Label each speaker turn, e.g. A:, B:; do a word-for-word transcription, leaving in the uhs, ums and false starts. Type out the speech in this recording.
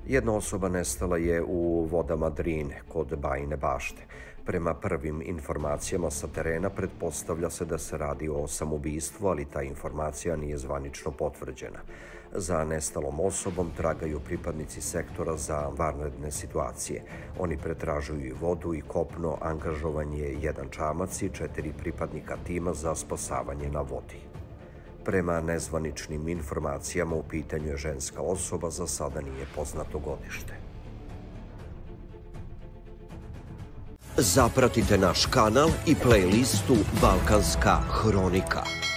A: Jedna osoba nestala je u vodama Drine kod Bajine Bašte. Prema prvim informacijama sa terena pretpostavlja se da se radi o samoubistvu, ali ta informacija nije zvanično potvrđena. Za nestalom osobom tragaju pripadnici sektora za vanredne situacije. Oni pretražuju i vodu i kopno, angažovan je jedan čamac i četiri pripadnika tima za spasavanje na vodi. Prema nezvaničnim informacijama u pitanju je ženska osoba, za sada nije poznato godište.
B: Zapratite naš kanal i playlistu Balkanska hronika.